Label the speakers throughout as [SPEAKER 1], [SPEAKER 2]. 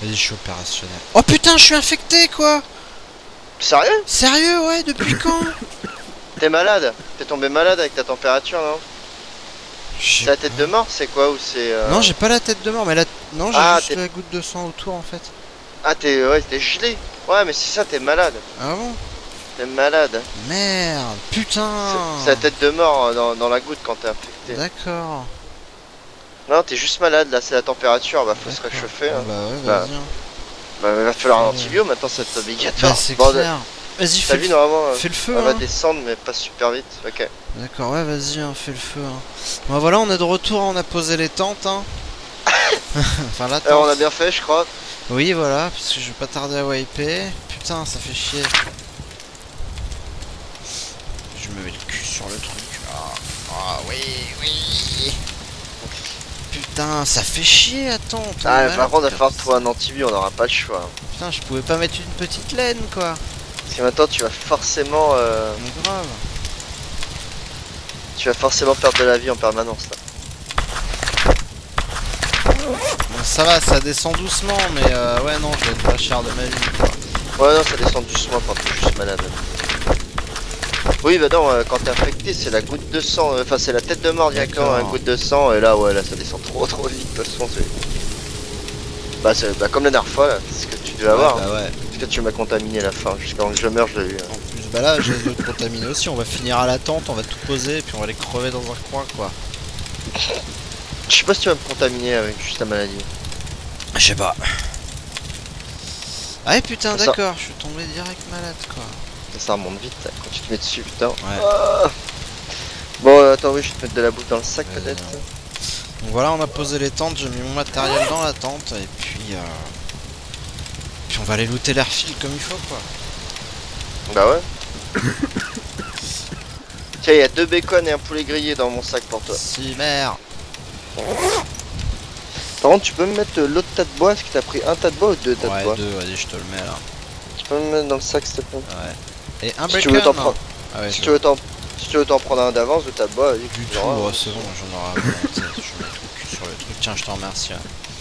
[SPEAKER 1] Vas-y, je suis opérationnel. Oh putain, je suis infecté quoi.
[SPEAKER 2] Sérieux?
[SPEAKER 1] Sérieux, ouais, depuis quand?
[SPEAKER 2] T'es malade? T'es tombé malade avec ta température, non? C'est la tête de mort, c'est quoi? Ou c'est...
[SPEAKER 1] Non, j'ai pas la tête de mort, mais la... Non, j'ai juste la goutte de sang autour en fait.
[SPEAKER 2] Ah, t'es gelé. Ouais, mais c'est ça, t'es malade.
[SPEAKER 1] Ah bon?
[SPEAKER 2] T'es malade.
[SPEAKER 1] Merde, putain.
[SPEAKER 2] C'est la tête de mort dans la goutte quand t'es infecté.
[SPEAKER 1] D'accord.
[SPEAKER 2] Non, t'es juste malade, là, c'est la température, bah faut se réchauffer. Hein.
[SPEAKER 1] Bah ouais, vas-y.
[SPEAKER 2] Bah, il va falloir un antibio, maintenant c'est obligatoire.
[SPEAKER 1] Bah c'est clair. Vas-y, fais le feu.
[SPEAKER 2] Normalement,
[SPEAKER 1] fais le feu.
[SPEAKER 2] Elle va descendre, mais pas super vite. Ok.
[SPEAKER 1] D'accord, ouais, vas-y, hein, fais le feu. Hein. Bon, voilà, on est de retour, on a posé les tentes. Hein. Enfin, la tente.
[SPEAKER 2] On a bien fait, je crois.
[SPEAKER 1] Oui, voilà, parce que je vais pas tarder à wiper. Putain, ça fait chier. Je me mets le cul sur le truc. Ah, oui, oui. Putain, ça fait chier, attends.
[SPEAKER 2] Ah, par contre, il va falloir trouver un antibio, on n'aura pas le choix.
[SPEAKER 1] Putain, je pouvais pas mettre une petite laine, quoi.
[SPEAKER 2] Parce que maintenant, tu vas forcément...
[SPEAKER 1] Grave.
[SPEAKER 2] Tu vas forcément perdre de la vie en permanence, là.
[SPEAKER 1] Bon, ça va, ça descend doucement, mais ouais, non, je vais être pas cher de ma vie, quoi.
[SPEAKER 2] Ouais, non, ça descend doucement quand t'es juste malade. Oui, bah non, quand t'es infecté, c'est la goutte de sang, enfin, c'est la tête de mort directement, la goutte de sang, et là, ouais, là, ça descend trop vite, de toute façon, c'est... Bah, comme la dernière fois, là, c'est ce que tu devais avoir.
[SPEAKER 1] Bah ouais.
[SPEAKER 2] Parce que tu m'as contaminé à la fin, jusqu'à que je meure, je l'ai eu.
[SPEAKER 1] En plus, bah là, j'ai d'autres contaminés aussi, on va finir à la tente, on va tout poser, et puis on va les crever dans un coin, quoi.
[SPEAKER 2] Je sais pas si tu vas me contaminer avec juste la maladie.
[SPEAKER 1] Je sais pas. Ah putain, d'accord, je suis tombé direct malade, quoi.
[SPEAKER 2] Ça remonte vite, là, quand tu te mets dessus, putain.
[SPEAKER 1] Ouais.
[SPEAKER 2] Ah. Bon, attends, oui, je vais te mettre de la bouffe dans le sac, peut-être.
[SPEAKER 1] Donc voilà, on a posé les tentes, j'ai mis mon matériel dans la tente, et puis on va aller looter l'airfield comme il faut, quoi.
[SPEAKER 2] Bah ouais. Tiens, il y a 2 bacon et un poulet grillé dans mon sac pour toi.
[SPEAKER 1] Si, merde.
[SPEAKER 2] Par contre, tu peux me mettre l'autre tas de bois? Est-ce que t'as pris un tas de bois ou 2 tas de bois?
[SPEAKER 1] Ouais, 2, vas-y, je te le mets là.
[SPEAKER 2] Tu peux me mettre dans le sac, s'il te plaît?
[SPEAKER 1] Ouais. Et un
[SPEAKER 2] si
[SPEAKER 1] bacon,
[SPEAKER 2] tu veux t'en prendre.
[SPEAKER 1] Ah ouais,
[SPEAKER 2] si tu veux t'en prendre un d'avance, 2 tas de bois,
[SPEAKER 1] du tout, c'est bon, j'en aurai à volonté. Je mets tout le cul sur le truc. Tiens, je t'en remercie.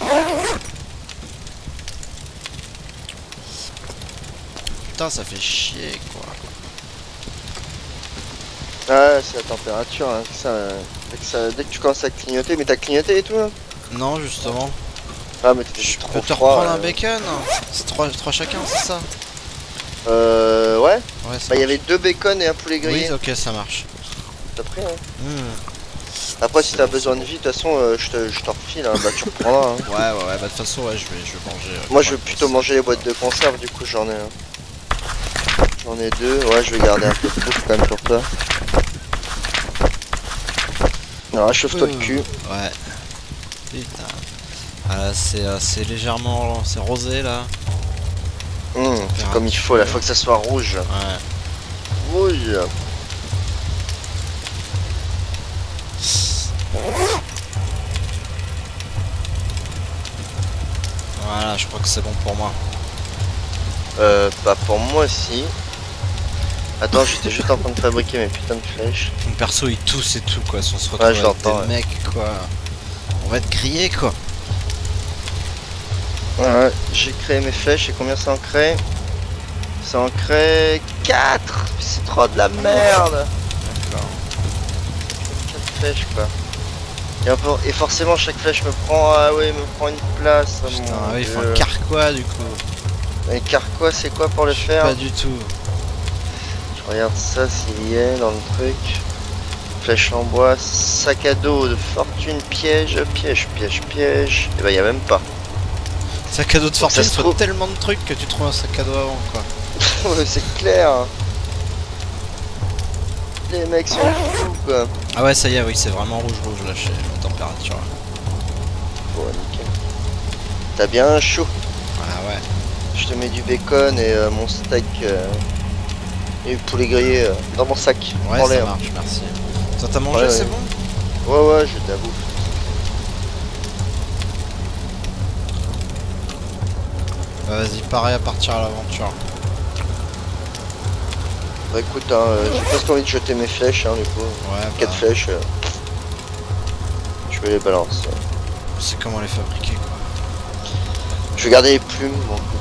[SPEAKER 1] Putain, ça fait chier, quoi.
[SPEAKER 2] Ouais, c'est la température, hein. Dès que tu commences à clignoter, mais t'as clignoté et tout, là?
[SPEAKER 1] Non, justement.
[SPEAKER 2] Ah, mais t'étais trop
[SPEAKER 1] froid. Tu peux te reprendre un bacon? C'est 3 chacun, c'est ça?
[SPEAKER 2] Ouais.
[SPEAKER 1] Bah,
[SPEAKER 2] il y avait 2 bacon et un poulet grillé.
[SPEAKER 1] Oui, ok, ça marche.
[SPEAKER 2] T'as pris, hein? Après, si t'as besoin de vie, de toute façon, je t'en refile, hein. Bah, tu reprendras, hein.
[SPEAKER 1] Ouais, bah, de toute façon, ouais, je vais manger.
[SPEAKER 2] Moi, je vais plutôt manger les boîtes de conserve, du coup, j'en ai un. J'en ai 2, ouais, je vais garder un peu de bouffe quand même pour toi. Non, réchauffe-toi le cul.
[SPEAKER 1] Ouais. Putain. Ah là, c'est légèrement... C'est rosé, là.
[SPEAKER 2] C'est comme il faut, là, faut que ça soit rouge.
[SPEAKER 1] Ouais.
[SPEAKER 2] Rouge.
[SPEAKER 1] Voilà, je crois que c'est bon pour moi.
[SPEAKER 2] Bah pour moi aussi. Attends, j'étais juste en train de fabriquer mes putains de flèches.
[SPEAKER 1] Mon perso il tousse et tout quoi, si on se retrouve avec des mecs quoi. On va être grillé quoi.
[SPEAKER 2] Ouais, j'ai créé mes flèches et combien ça en crée? Ça en crée 4. C'est trop de la merde.
[SPEAKER 1] D'accord.
[SPEAKER 2] 4 flèches quoi. Et forcément chaque flèche me prend, me prend une place.
[SPEAKER 1] Putain, oui, il faut un carquois du coup.
[SPEAKER 2] Un carquois c'est quoi pour le faire?
[SPEAKER 1] Pas du tout.
[SPEAKER 2] Je regarde ça s'il y est dans le truc. Flèche en bois, sac à dos de fortune, piège. Et bah y a même pas.
[SPEAKER 1] Sac à dos de fortune, il faut tellement de trucs que tu trouves un sac à dos avant quoi.
[SPEAKER 2] Ouais, c'est clair. Les mecs sont fous quoi.
[SPEAKER 1] Ah ouais, ça y est, oui, c'est vraiment rouge là chez la température.
[SPEAKER 2] Bon, nickel. T'as bien chaud.
[SPEAKER 1] Ah ouais.
[SPEAKER 2] Je te mets du bacon et mon steak et le poulet grillé dans mon sac.
[SPEAKER 1] Ouais, ça marche, merci. Ça t'a mangé, c'est bon?
[SPEAKER 2] Ouais, j'ai de la bouffe.
[SPEAKER 1] Bah, vas-y, pareil à partir à l'aventure.
[SPEAKER 2] Bah écoute, j'ai presque envie de jeter mes flèches, hein, du coup.
[SPEAKER 1] Ouais,
[SPEAKER 2] 4 flèches. Je vais les balancer.
[SPEAKER 1] C'est comment les fabriquer quoi.
[SPEAKER 2] Je vais garder les plumes, bon, écoute.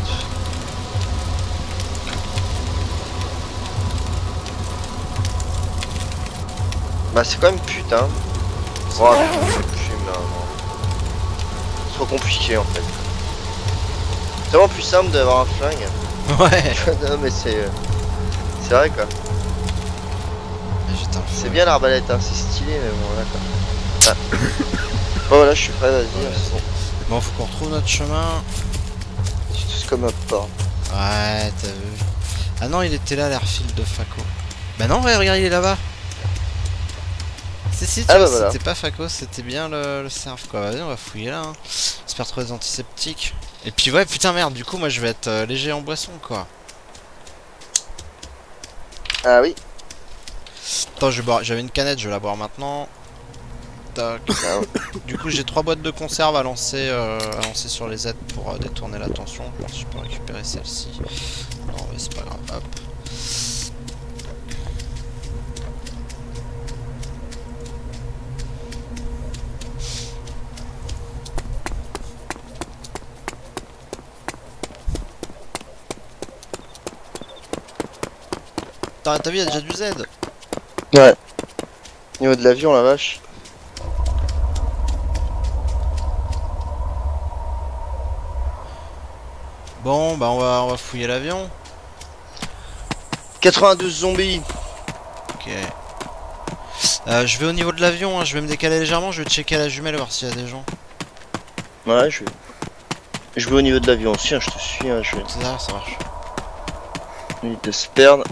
[SPEAKER 2] Bah c'est quand même putain. Oh, plumes là, non. C'est trop compliqué en fait. C'est tellement plus simple d'avoir un flingue.
[SPEAKER 1] Ouais.
[SPEAKER 2] Non mais c'est vrai quoi. C'est bien l'arbalète, hein, c'est stylé mais bon là quoi. Ah. Bon voilà, je suis prêt, vas-y.
[SPEAKER 1] Ouais, bon, faut qu'on retrouve notre chemin.
[SPEAKER 2] C'est tous comme un porc.
[SPEAKER 1] Ouais, t'as vu. Ah non, il était là, l'airfield de Faco. Bah non, ouais, regarde, il est là-bas. Si, tu
[SPEAKER 2] Ah
[SPEAKER 1] vois,
[SPEAKER 2] bah voilà.
[SPEAKER 1] c'était pas Faco, c'était bien le surf quoi. Vas-y, on va fouiller là. Hein. J'espère trouver des antiseptiques. Et puis ouais, putain merde, du coup, moi je vais être léger en boisson quoi.
[SPEAKER 2] Ah oui.
[SPEAKER 1] Attends, je vais boire. J'avais une canette, je vais la boire maintenant. Tac.
[SPEAKER 2] Ah ouais.
[SPEAKER 1] Du coup, j'ai 3 boîtes de conserve à lancer sur les aides pour détourner l'attention. Je pense que je peux récupérer celle-ci. Non, mais c'est pas grave. Hop. T'as vu, il y a déjà du Z.
[SPEAKER 2] Ouais. Niveau de l'avion, la vache.
[SPEAKER 1] Bon, bah on va fouiller l'avion.
[SPEAKER 2] 92 zombies.
[SPEAKER 1] Ok. Je vais au niveau de l'avion, hein, je vais me décaler légèrement, je vais checker à la jumelle voir s'il y a des gens.
[SPEAKER 2] Ouais, je vais au niveau de l'avion aussi, hein, je te suis. Hein,
[SPEAKER 1] Ça marche.
[SPEAKER 2] Ils de se perdre.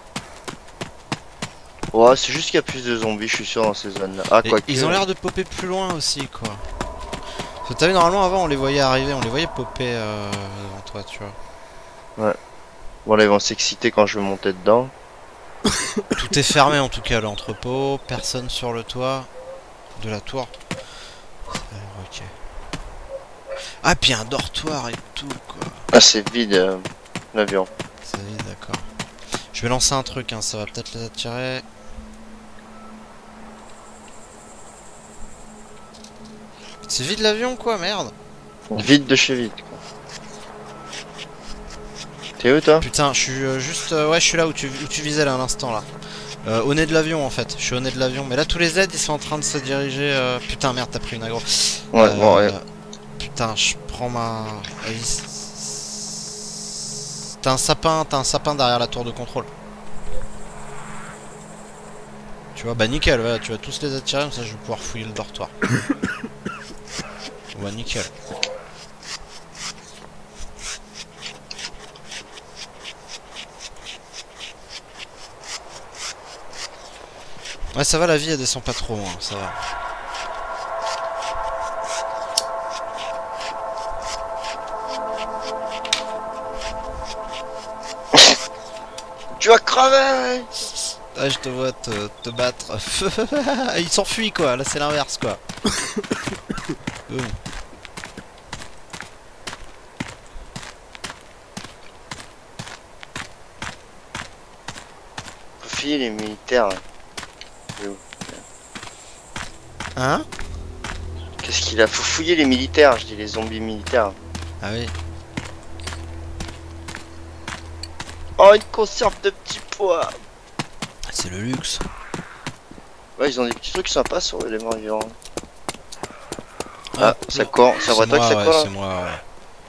[SPEAKER 2] Ouais, c'est juste qu'il y a plus de zombies, je suis sûr, dans ces zones-là. Ah,
[SPEAKER 1] Et
[SPEAKER 2] quoi
[SPEAKER 1] ils ont l'air de popper plus loin aussi, quoi. Parce que t'as vu, normalement, avant, on les voyait arriver, on les voyait popper devant toi, tu vois.
[SPEAKER 2] Ouais. Bon, là, ils vont s'exciter quand je vais monter dedans.
[SPEAKER 1] Tout est fermé, en tout cas, l'entrepôt. Personne sur le toit de la tour. Alors, ok. Ah, puis un dortoir et tout, quoi.
[SPEAKER 2] Ah, c'est vide, l'avion.
[SPEAKER 1] C'est vide, d'accord. Je vais lancer un truc, hein, ça va peut-être les attirer. C'est vide l'avion, quoi, merde.
[SPEAKER 2] Vide de chez vide, quoi. T'es où, toi?
[SPEAKER 1] Putain, je suis juste... ouais, je suis là où tu visais, là, à l'instant, là. Au nez de l'avion, en fait. Je suis au nez de l'avion. Mais là, tous les aides, ils sont en train de se diriger... Putain, merde, t'as pris une aggro.
[SPEAKER 2] Ouais, bon, ouais.
[SPEAKER 1] Putain, je prends ma... T'as un sapin derrière la tour de contrôle. Tu vois, bah nickel, voilà, tu vas tous les attirer, comme ça je vais pouvoir fouiller le dortoir. Ouais, nickel. Ouais, ça va, la vie elle descend pas trop, hein, ça va.
[SPEAKER 2] Tu vas crever!
[SPEAKER 1] Ah, je te vois te battre. Il s'enfuit quoi, là c'est l'inverse quoi. Boum.
[SPEAKER 2] Faut filer les militaires. Là.
[SPEAKER 1] Hein?
[SPEAKER 2] Qu'est-ce qu'il a? Faut fouiller les militaires, je dis les zombies militaires.
[SPEAKER 1] Ah oui.
[SPEAKER 2] Oh, une conserve de petits pois!
[SPEAKER 1] C'est le luxe.
[SPEAKER 2] Ouais, ils ont des petits trucs sympas sur les morts vivants. Ah, ça court, ça voit toi que ça court là?
[SPEAKER 1] C'est moi, ouais.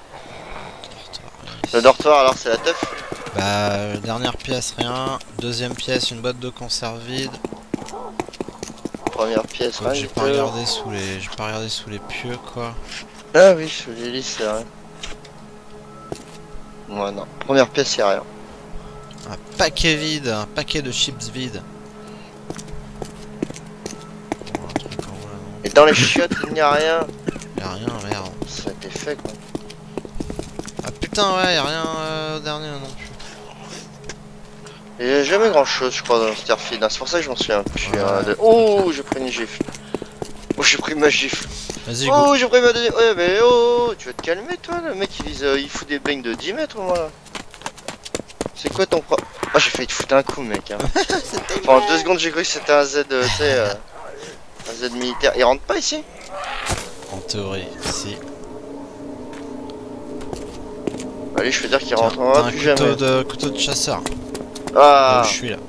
[SPEAKER 2] Le dortoir, alors c'est la teuf?
[SPEAKER 1] Bah, dernière pièce, rien. Deuxième pièce, une boîte de conserve vide.
[SPEAKER 2] Première pièce, rien.
[SPEAKER 1] J'ai pas regardé sous les pieux, quoi.
[SPEAKER 2] Ah oui, sous les lits, c'est rien. Ouais, non. Première pièce, y'a rien.
[SPEAKER 1] Un paquet vide, un paquet de chips vides. Bon, un truc en haut, là, non.
[SPEAKER 2] Et dans les chiottes, il n'y a rien.
[SPEAKER 1] Y'a rien, merde.
[SPEAKER 2] Ça a été fait, quoi.
[SPEAKER 1] Ah putain, ouais, y'a rien au dernier non plus.
[SPEAKER 2] Il n'y a jamais grand chose, je crois, dans Starfield. C'est pour ça que je m'en souviens plus.
[SPEAKER 1] Ouais.
[SPEAKER 2] De... Oh, j'ai pris une gifle. Oh, j'ai pris ma gifle.
[SPEAKER 1] Vas-y, go.
[SPEAKER 2] Oh, j'ai pris ma deuxième. Ouais, mais oh, tu vas te calmer, toi. Le mec, il fout des beignes de 10 mètres, moi. C'est quoi ton pro... Oh, j'ai failli te foutre un coup, mec. Hein. Pendant 2 secondes, j'ai cru que c'était un Z, tu sais, un Z militaire. Il rentre pas ici?
[SPEAKER 1] En théorie, si.
[SPEAKER 2] Allez, je peux dire qu'il
[SPEAKER 1] Tiens,
[SPEAKER 2] rentrera
[SPEAKER 1] t'as un
[SPEAKER 2] plus jamais.
[SPEAKER 1] couteau de chasseur.
[SPEAKER 2] Ah,
[SPEAKER 1] Là où je suis là.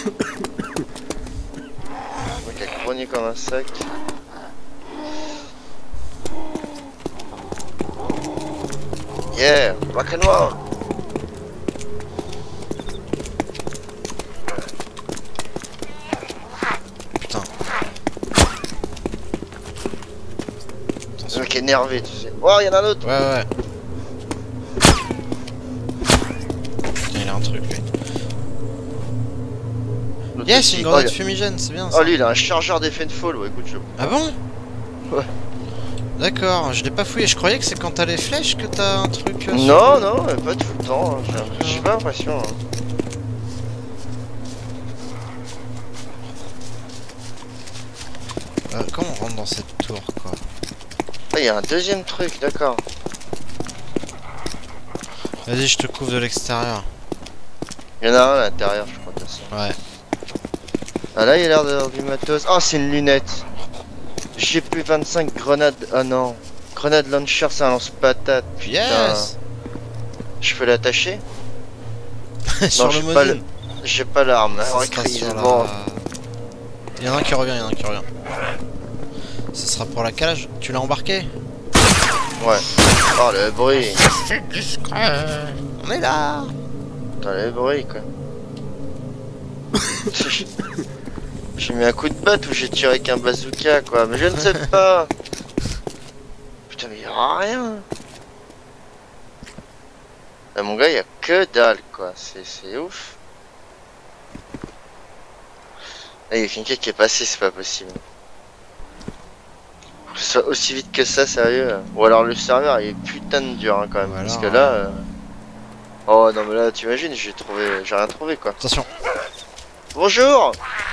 [SPEAKER 2] mec a grogné comme un sac. Yeah, rock and roll.
[SPEAKER 1] Putain.
[SPEAKER 2] Le
[SPEAKER 1] Attention.
[SPEAKER 2] mec est énervé, tu sais. Oh, y'en a un autre.
[SPEAKER 1] Ouais. Putain, il a un truc lui.
[SPEAKER 2] L'autre
[SPEAKER 1] Yes,
[SPEAKER 2] aussi.
[SPEAKER 1] une grenade
[SPEAKER 2] Oh,
[SPEAKER 1] fumigène, c'est bien ça.
[SPEAKER 2] oh, lui, il a un chargeur d'effet de fall. Ouais, écoute, je...
[SPEAKER 1] Ah bon?
[SPEAKER 2] Ouais.
[SPEAKER 1] D'accord, je l'ai pas fouillé. Je croyais que c'est quand t'as les flèches que t'as un truc.
[SPEAKER 2] Non, non, pas tout le temps. Hein. J'ai pas l'impression. Hein.
[SPEAKER 1] Comment on rentre dans cette tour quoi?
[SPEAKER 2] Ah, il y a un deuxième truc, d'accord.
[SPEAKER 1] Vas-y, je te couvre de l'extérieur.
[SPEAKER 2] Il y en a un à l'intérieur, je crois, de toute façon.
[SPEAKER 1] Ouais.
[SPEAKER 2] Ah, là, il a l'air d'avoir du matos. Oh, c'est une lunette. GP25 grenade. Ah non. Grenade launcher, c'est un lance-patate. Putain.
[SPEAKER 1] Yes.
[SPEAKER 2] Je peux l'attacher?
[SPEAKER 1] Sur
[SPEAKER 2] Non,
[SPEAKER 1] le
[SPEAKER 2] j'ai pas
[SPEAKER 1] module.
[SPEAKER 2] J'ai pas l'arme.
[SPEAKER 1] Ça
[SPEAKER 2] Oh,
[SPEAKER 1] sera
[SPEAKER 2] crise.
[SPEAKER 1] sur la-
[SPEAKER 2] Bon.
[SPEAKER 1] Il y en a un qui revient, Ce sera pour la cage. Tu l'as embarqué?
[SPEAKER 2] Ouais. Oh, le bruit.
[SPEAKER 1] C'est discret. On est là.
[SPEAKER 2] Putain, le bruit, quoi. J'ai mis un coup de batte ou j'ai tiré avec un bazooka, quoi. Mais je ne sais pas. Putain, mais il y aura rien. Là, mon gars, il y a que dalle, quoi. C'est ouf. Là, il y a quelqu'un qui est passé, c'est pas possible. Que ce soit aussi vite que ça, sérieux. Ou alors le serveur, il est putain de dur, hein, quand même.
[SPEAKER 1] Ou alors,
[SPEAKER 2] parce que là... Oh, non, mais là, t'imagines, j'ai rien trouvé, quoi.
[SPEAKER 1] Attention.
[SPEAKER 2] Bonjour.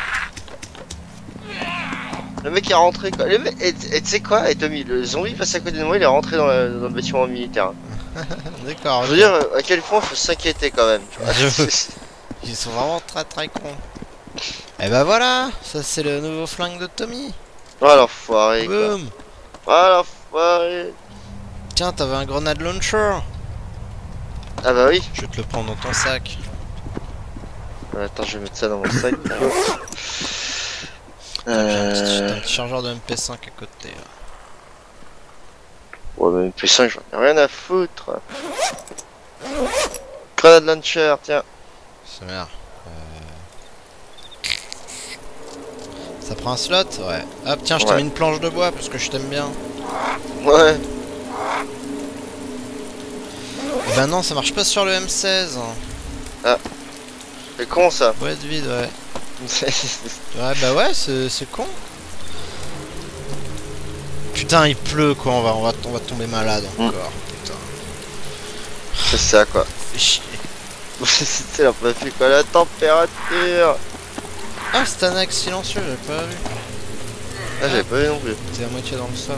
[SPEAKER 2] Le mec est rentré, quoi. Le mec... Et tu sais quoi, et Tommy, le zombie passe à côté de moi, il est rentré dans le bâtiment militaire.
[SPEAKER 1] D'accord.
[SPEAKER 2] Je veux dire, à quel point faut s'inquiéter, quand même. Tu vois.
[SPEAKER 1] Ils sont vraiment très cons. Et bah voilà, ça c'est le nouveau flingue de Tommy.
[SPEAKER 2] Oh l'enfoiré, quoi.
[SPEAKER 1] Boum.
[SPEAKER 2] Oh l'enfoiré.
[SPEAKER 1] Tiens, t'avais un grenade launcher.
[SPEAKER 2] Ah bah oui.
[SPEAKER 1] Je vais te le prendre dans ton sac.
[SPEAKER 2] Attends, je vais mettre ça dans mon sac.
[SPEAKER 1] J'ai un petit chargeur de MP5 à côté. Là.
[SPEAKER 2] Ouais, mais MP5, j'en ai rien à foutre. Grenade launcher, tiens.
[SPEAKER 1] C'est merde. Ça prend un slot? Ouais. Hop, tiens, je te
[SPEAKER 2] Ouais.
[SPEAKER 1] mets une planche de bois parce que je t'aime bien.
[SPEAKER 2] Ouais.
[SPEAKER 1] Et bah non, ça marche pas sur le M16.
[SPEAKER 2] C'est con, ça.
[SPEAKER 1] Boîte vide, ouais. Ouais, bah ouais, c'est con. Putain, il pleut quoi, on va tomber malade encore. Putain.
[SPEAKER 2] C'est ça, quoi.
[SPEAKER 1] Fais chier.
[SPEAKER 2] C'était la préfet, quoi. La température.
[SPEAKER 1] Ah, c'est un axe silencieux, j'avais pas vu.
[SPEAKER 2] Ah, j'avais pas vu non plus.
[SPEAKER 1] T'es à moitié dans le sol.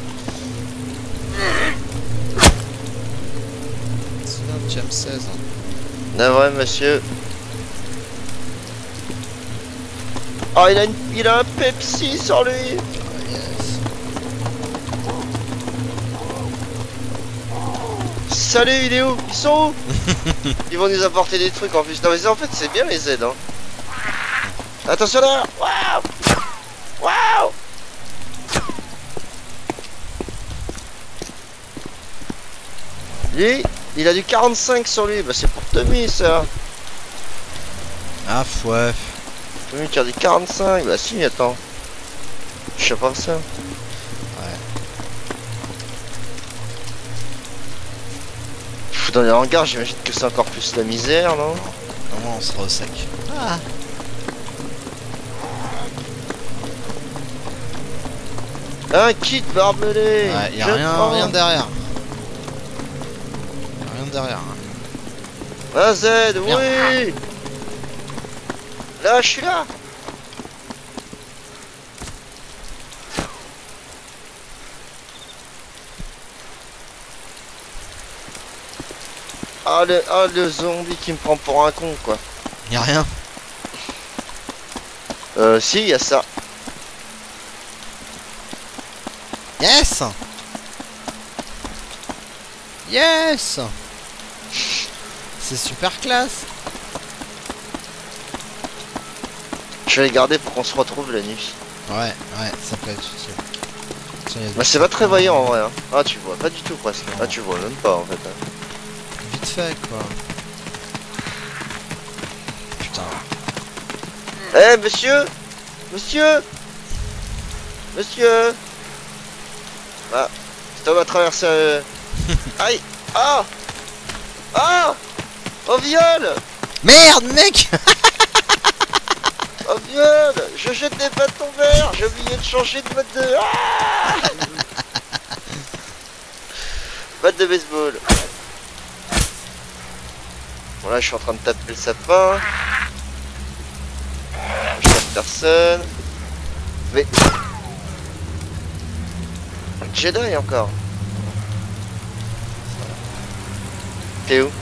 [SPEAKER 1] C'est un petit M16.
[SPEAKER 2] Navré, monsieur. Oh, il a un Pepsi sur lui.
[SPEAKER 1] Ah, yes.
[SPEAKER 2] Salut, il est où? Ils sont où? Ils vont nous apporter des trucs en plus. Non, mais en fait, c'est bien les aides, hein. Attention là! Waouh! Waouh! Lui, il a du 45 sur lui. Bah, c'est pour Tommy, ça.
[SPEAKER 1] Ah, ouais.
[SPEAKER 2] Tommy qui a du 45. Bah, si, attends. Je sais pas ça. Dans les hangars, j'imagine que c'est encore plus la misère, non?
[SPEAKER 1] Normalement, on sera au sec. Ah.
[SPEAKER 2] Un kit barbelé.
[SPEAKER 1] Ouais, y'a
[SPEAKER 2] Je
[SPEAKER 1] rien,
[SPEAKER 2] prends.
[SPEAKER 1] rien derrière. Y'a rien derrière. Hein.
[SPEAKER 2] Un Z,
[SPEAKER 1] Merde.
[SPEAKER 2] oui. Là, je suis là. Ah le zombie qui me prend pour un con, quoi.
[SPEAKER 1] Y'a rien.
[SPEAKER 2] Si, y a ça.
[SPEAKER 1] Yes. Yes. C'est super classe.
[SPEAKER 2] Je vais les garder pour qu'on se retrouve la nuit.
[SPEAKER 1] Ouais, ça peut être utile. Tiens, y a des
[SPEAKER 2] Bah c'est pas très
[SPEAKER 1] trucs,
[SPEAKER 2] voyant en vrai. Hein. Ah tu vois pas du tout presque. Ah tu vois même pas en fait. Hein.
[SPEAKER 1] Vite fait quoi. Putain.
[SPEAKER 2] Eh monsieur, monsieur, monsieur. Ah, cet homme a traversé. Aïe, ah, ah, au viol.
[SPEAKER 1] Merde mec.
[SPEAKER 2] Oh viol! Je jette des bâtons verts! J'ai oublié de changer de mode de... Ah batte de baseball. Bon là je suis en train de taper le sapin. Je tape personne. Mais... Jedi encore. T'es où?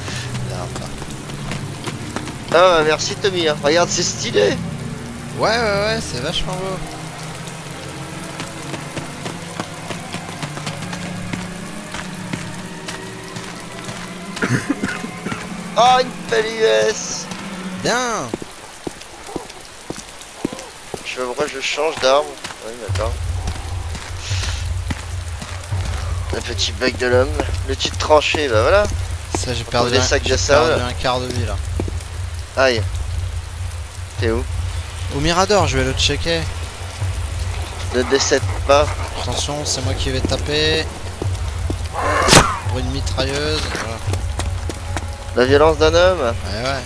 [SPEAKER 2] Ah merci Tommy, hein. Regarde c'est stylé.
[SPEAKER 1] Ouais, c'est vachement beau.
[SPEAKER 2] Oh une belle US.
[SPEAKER 1] Bien.
[SPEAKER 2] Je sais pas pourquoi je change d'arme. Oui d'accord. Un petit bug de l'homme. Le titre tranché, bah voilà.
[SPEAKER 1] Ça j'ai perdu,
[SPEAKER 2] des sacs de sable.
[SPEAKER 1] un quart de vie là.
[SPEAKER 2] Aïe. T'es où?
[SPEAKER 1] Au Mirador, je vais le checker.
[SPEAKER 2] Ne décède pas.
[SPEAKER 1] Attention, c'est moi qui vais taper. Pour une mitrailleuse. Voilà.
[SPEAKER 2] La violence d'un homme.
[SPEAKER 1] Ouais.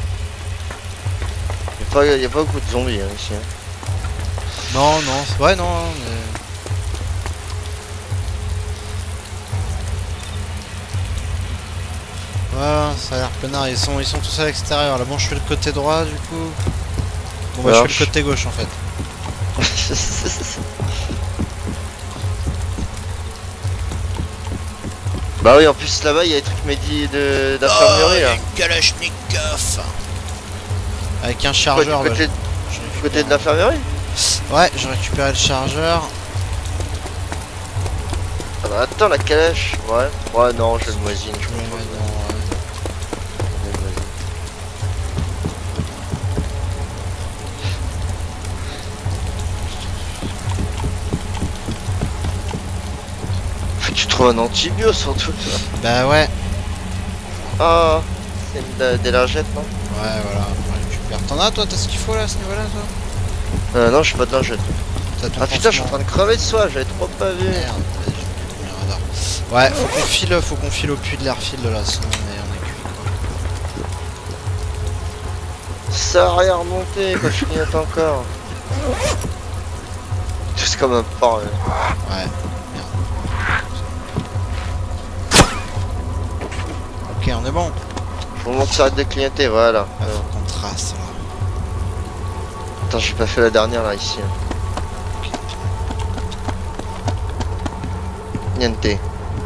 [SPEAKER 2] Y a pas beaucoup de zombies hein, ici. Hein.
[SPEAKER 1] Non, ouais, non, mais... Ouais, ça a l'air peinard, ils sont tous à l'extérieur. Là, bon, je fais le côté droit du coup. Bon, bah, je fais le côté gauche en fait.
[SPEAKER 2] Bah oui, en plus là-bas, il y a des trucs d'infirmerie là.
[SPEAKER 1] Kalachnikov. Avec un chargeur.
[SPEAKER 2] Du côté de l'infirmerie.
[SPEAKER 1] Ouais, j'ai récupéré le chargeur.
[SPEAKER 2] Ah bah attends, la calèche. Ouais, non, je le moisine. Je Tu trouves un antibio surtout toi.
[SPEAKER 1] Bah ouais.
[SPEAKER 2] Ah, c'est des lingettes non?
[SPEAKER 1] Ouais, voilà, on récupère. T'en as toi, t'as ce qu'il faut là à ce niveau là toi?
[SPEAKER 2] Non, je suis pas de lingettes. Ah putain, je suis en train de crever de soif, j'avais trop pas vu.
[SPEAKER 1] Merde, ouais, faut qu'on file au puits de l'airfield là, sinon on est cuit quoi.
[SPEAKER 2] Ça a rien remonté quand je clignote encore. C'est comme un porc.
[SPEAKER 1] Ouais, merde. Ok, on est bon.
[SPEAKER 2] Faut vraiment que ça arrête de clignoter, voilà.
[SPEAKER 1] Ah, faut qu'on trace là.
[SPEAKER 2] Attends, j'ai pas fait la dernière là ici. Niente.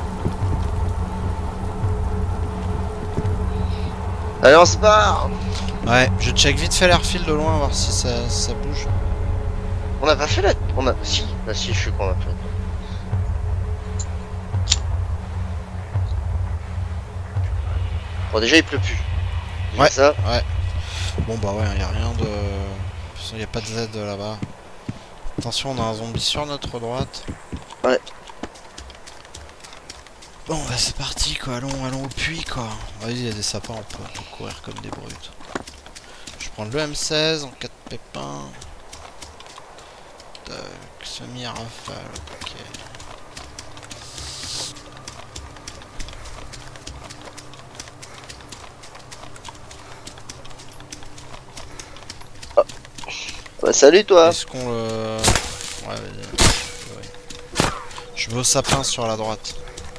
[SPEAKER 2] Allez, on se barre.
[SPEAKER 1] Ouais, je check vite fait l'airfield de loin, voir si ça bouge.
[SPEAKER 2] On a pas fait la... Si, bah si, je suis qu'on a fait. Bon, déjà, il pleut plus.
[SPEAKER 1] Ouais,
[SPEAKER 2] ça.
[SPEAKER 1] ouais. Bon bah ouais, y a rien de... De toute façon, y a pas de Z là-bas. Attention, on a un zombie sur notre droite.
[SPEAKER 2] Ouais.
[SPEAKER 1] Bon, bah c'est parti quoi, allons au puits quoi. Vas-y, il y a des sapins, on peut courir comme des brutes. Je prends le M16 en cas de pépin. Tac, semi-rafale, ok.
[SPEAKER 2] Bah salut toi.
[SPEAKER 1] Est-ce qu'on le... Ouais, vas-y. Ouais. Je vais au sapin sur la droite.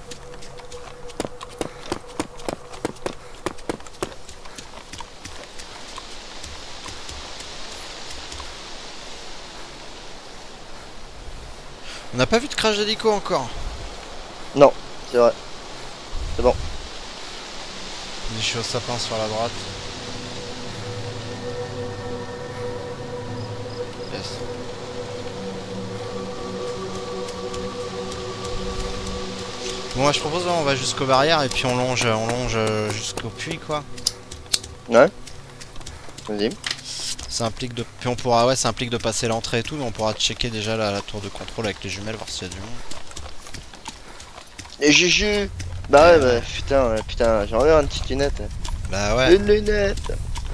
[SPEAKER 1] On n'a pas vu de crash d'hélico encore.
[SPEAKER 2] Non, c'est vrai. C'est bon.
[SPEAKER 1] Je suis au sapin sur la droite. Yes. Bon, moi je propose, on va jusqu'aux barrières et puis on longe jusqu'au puits, quoi.
[SPEAKER 2] Ouais. Vas-y.
[SPEAKER 1] Ça implique de... Puis on pourra, ouais, ça implique de passer l'entrée et tout, mais on pourra checker déjà la tour de contrôle avec les jumelles, voir s'il y a du monde.
[SPEAKER 2] Et Juju. Bah ouais, bah putain, j'ai envie une petite lunette.
[SPEAKER 1] Bah ouais.
[SPEAKER 2] Une lunette.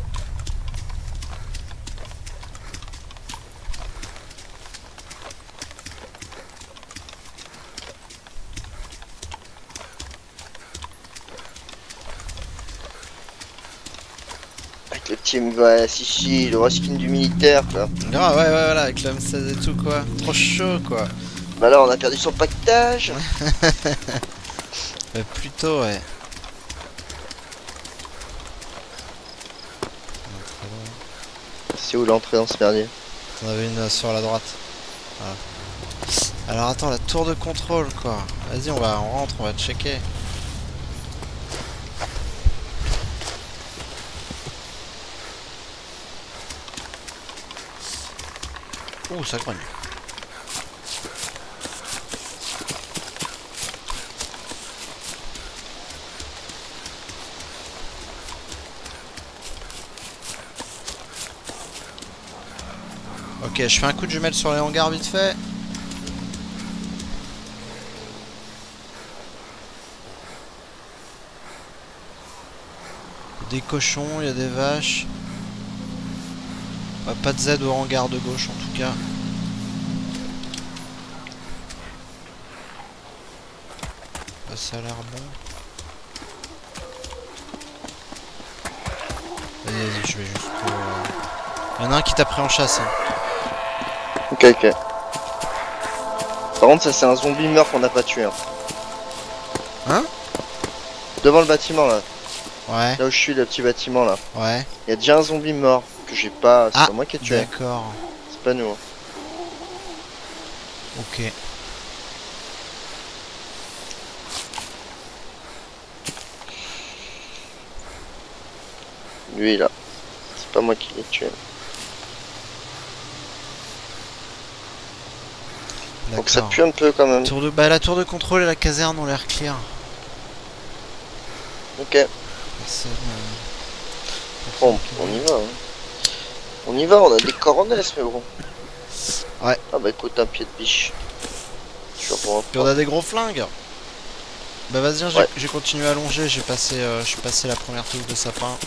[SPEAKER 2] Avec le petit, ouais, si, le reskin du militaire, quoi.
[SPEAKER 1] Ah ouais, ouais, voilà, avec le M16 et tout, quoi. Trop chaud, quoi.
[SPEAKER 2] Bah là, on a perdu son pactage.
[SPEAKER 1] Plutôt, ouais.
[SPEAKER 2] C'est où l'entrée dans ce merdier?
[SPEAKER 1] On avait une sur la droite. Voilà. Alors attends, la tour de contrôle, quoi. Vas-y, on rentre, on va checker. Ouh, ça grogne. Ok, je fais un coup de jumelle sur les hangars vite fait. Des cochons, il y a des vaches. Pas de Z au hangar de gauche en tout cas. Ça a l'air bon. Vas-y, je vais juste... Il y en a un qui t'a pris en chasse. Hein.
[SPEAKER 2] Ok. Par contre, ça c'est un zombie mort qu'on n'a pas tué.
[SPEAKER 1] Hein?
[SPEAKER 2] Devant le bâtiment là.
[SPEAKER 1] Ouais.
[SPEAKER 2] Là où je suis, le petit bâtiment là.
[SPEAKER 1] Ouais.
[SPEAKER 2] Il y a déjà un zombie mort que j'ai pas. C'est pas moi qui ai tué.
[SPEAKER 1] D'accord.
[SPEAKER 2] C'est pas nous. Hein.
[SPEAKER 1] Ok.
[SPEAKER 2] Lui là. C'est pas moi qui l'ai tué. Donc ça pue un peu quand même.
[SPEAKER 1] Bah, la tour de contrôle et la caserne ont l'air clear.
[SPEAKER 2] Ok. Bon, on y va. Hein. On y va, on a des coronets mais bon.
[SPEAKER 1] Ouais.
[SPEAKER 2] Ah bah écoute, un pied de biche.
[SPEAKER 1] Puis on a des gros flingues. Bah vas-y, ouais. J'ai continué à longer, je suis passé la première touche de sapin.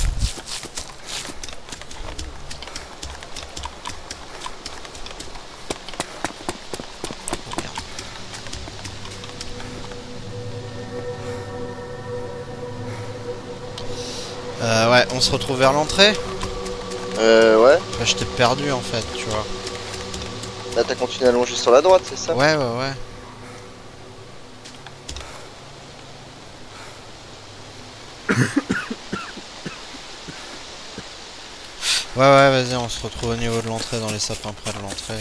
[SPEAKER 1] Ouais, on se retrouve vers l'entrée.
[SPEAKER 2] Ouais.
[SPEAKER 1] Bah, je t'ai perdu en fait, tu vois.
[SPEAKER 2] Là, t'as continué à longer sur la droite, c'est ça?
[SPEAKER 1] Ouais, ouais, ouais. Ouais, vas-y, on se retrouve au niveau de l'entrée, dans les sapins près de l'entrée.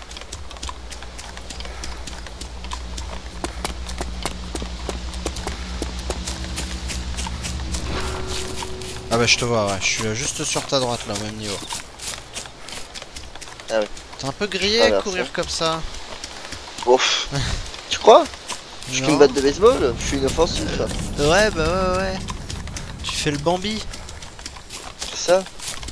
[SPEAKER 1] Ah bah je te vois, ouais, je suis juste sur ta droite là, au même niveau.
[SPEAKER 2] Ah oui.
[SPEAKER 1] T'es un peu grillé à courir comme ça.
[SPEAKER 2] Ouf. Tu crois? Je suis qu'une batte de baseball, je suis inoffensif.
[SPEAKER 1] Ouais, bah ouais. Tu fais le Bambi.
[SPEAKER 2] C'est ça?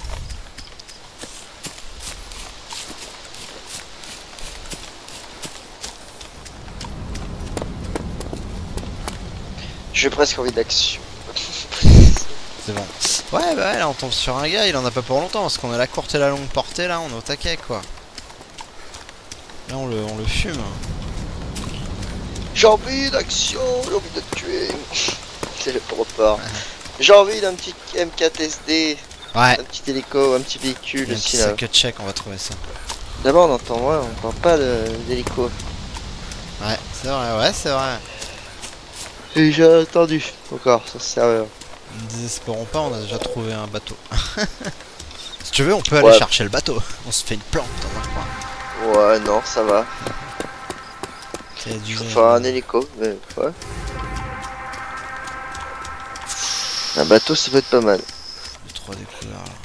[SPEAKER 2] J'ai presque envie d'action.
[SPEAKER 1] C'est bon. Ouais, bah ouais, là on tombe sur un gars, il en a pas pour longtemps, parce qu'on a la courte et la longue portée, là on est au taquet quoi. Là on le fume.
[SPEAKER 2] J'ai envie d'action, j'ai envie de te tuer. C'est le repart. J'ai envie d'un petit M4SD.
[SPEAKER 1] Ouais.
[SPEAKER 2] Un petit hélico, un petit véhicule aussi là.
[SPEAKER 1] C'est que check, on va trouver ça.
[SPEAKER 2] D'abord on entend, ouais, on parle pas d'hélico.
[SPEAKER 1] Ouais, c'est vrai, ouais, c'est vrai.
[SPEAKER 2] Et j'ai attendu encore sur ce serveur.
[SPEAKER 1] Ne désespérons pas, on a déjà trouvé un bateau. Si tu veux, on peut aller chercher le bateau. On se fait une plante dans un coin.
[SPEAKER 2] Ouais, non, ça va. Il faut faire un hélico, mais ouais. Un bateau, ça peut être pas mal.
[SPEAKER 1] Les 3 découverts là.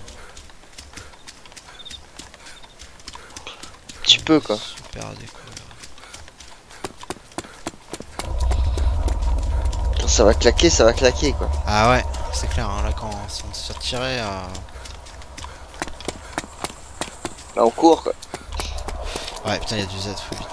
[SPEAKER 2] Un petit peu quoi.
[SPEAKER 1] Super découvert.
[SPEAKER 2] Ça va claquer quoi.
[SPEAKER 1] Ah ouais, c'est clair, hein, là quand si on se fait tirer...
[SPEAKER 2] Là on court quoi.
[SPEAKER 1] Ouais, putain, il y a du Z, faut vite.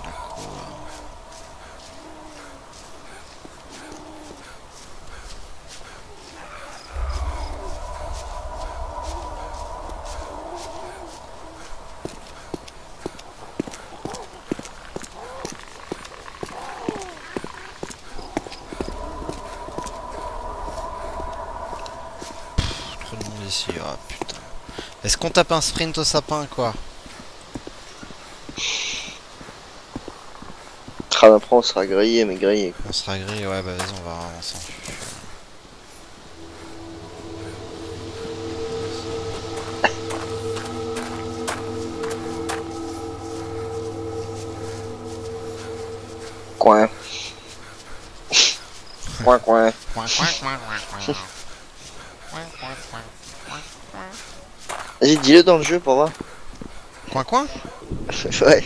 [SPEAKER 1] Trop de monde ici, oh putain. Est-ce qu'on tape un sprint au sapin, quoi?
[SPEAKER 2] Après on sera grillé, mais grillé.
[SPEAKER 1] On sera grillé, ouais, bah vas-y, on va avancer.
[SPEAKER 2] Coin. Coin coin. Vas-y, dis-le dans le jeu pour voir.
[SPEAKER 1] Coin coin?
[SPEAKER 2] Ouais.